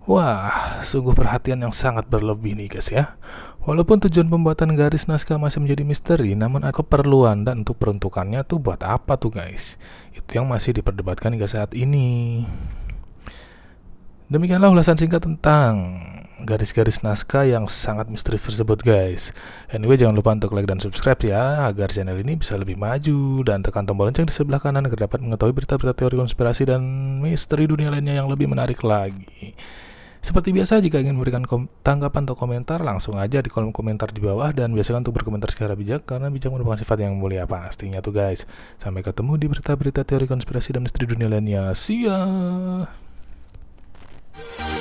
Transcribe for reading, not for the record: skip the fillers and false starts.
Wah, sungguh perhatian yang sangat berlebih nih guys ya. Walaupun tujuan pembuatan garis naskah masih menjadi misteri, namun ada keperluan dan untuk peruntukannya tuh buat apa tuh guys? Itu yang masih diperdebatkan hingga saat ini. Demikianlah ulasan singkat tentang garis-garis naskah yang sangat misterius tersebut guys. Anyway, jangan lupa untuk like dan subscribe ya, agar channel ini bisa lebih maju, dan tekan tombol lonceng di sebelah kanan agar dapat mengetahui berita-berita teori konspirasi dan misteri dunia lainnya yang lebih menarik lagi. Seperti biasa, jika ingin memberikan tanggapan atau komentar, langsung aja di kolom komentar di bawah, dan biasakan untuk berkomentar secara bijak, karena bijak merupakan sifat yang mulia pastinya tuh guys. Sampai ketemu di berita-berita teori konspirasi dan misteri dunia lainnya. See ya!